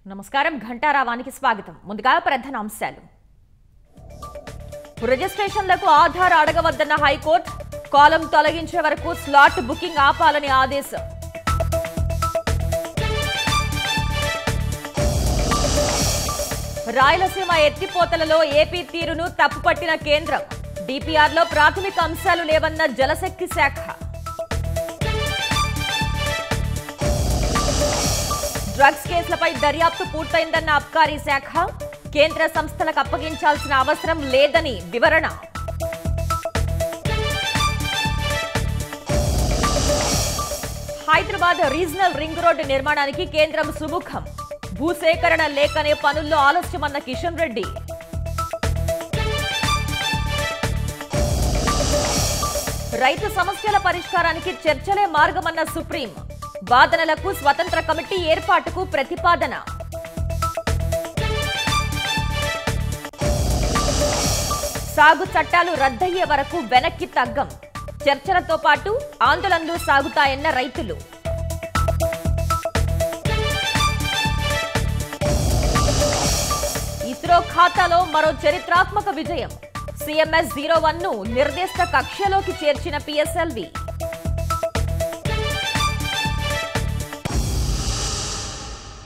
నమస్కారం ఘంటారావానికి స్వాగతం. ముందుగా ప్రధాన అంశాలు. రిజిస్ట్రేషన్లకు ఆధార్ అడగవద్దన్న హైకోర్టు, కాలం తొలగించే వరకు స్లాట్ బుకింగ్ ఆపాలని ఆదేశం. రాయలసీమ ఎత్తిపోతలలో ఏపీ తీరును తప్పుపట్టిన కేంద్రం, డిపిఆర్లో ప్రాథమిక అంశాలు లేవన్న జలశక్తి శాఖ. డ్రగ్స్ కేసులపై దర్యాప్తు పూర్తయిందన్న అబ్కారీ శాఖ, కేంద్ర సంస్థలకు అప్పగించాల్సిన అవసరం లేదని వివరణ. హైదరాబాద్ రీజనల్ రింగ్ రోడ్డు నిర్మాణానికి కేంద్రం సుముఖం, భూసేకరణ లేఖనే పనుల్లో ఆలస్యమన్న కిషన్ రెడ్డి. రైతు సమస్యల పరిష్కారానికి చర్చలే మార్గమన్న సుప్రీం, వాదనలకు స్వతంత్ర కమిటీ ఏర్పాటుకు ప్రతిపాదన. సాగు చట్టాలు రద్దయ్యే వరకు వెనక్కి తగ్గం, చర్చలతో పాటు ఆందోళనలు సాగుతాయన్న రైతులు. ఇస్రో ఖాతాలో మరో చరిత్రాత్మక విజయం, సిఎంఎస్-01 ను నిర్దిష్ట కక్షలోకి చేర్చిన పిఎస్ఎల్వి.